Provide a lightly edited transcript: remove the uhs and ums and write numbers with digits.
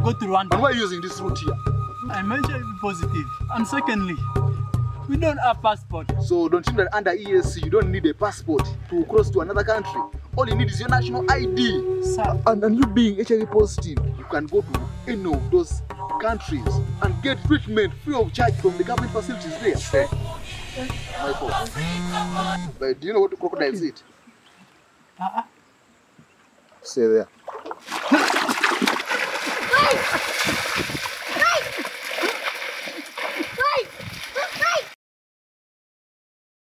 go to Rwanda. And why are you using this route here? I'm HIV positive. And secondly, we don't have passport. So don't you know that under ESC you don't need a passport to cross to another country? All you need is your national ID. Sir. And you being HIV positive, you can go to any of those countries and get treatment free of charge from the government facilities there. My fault. But do you know what crocodiles eat? Stay there.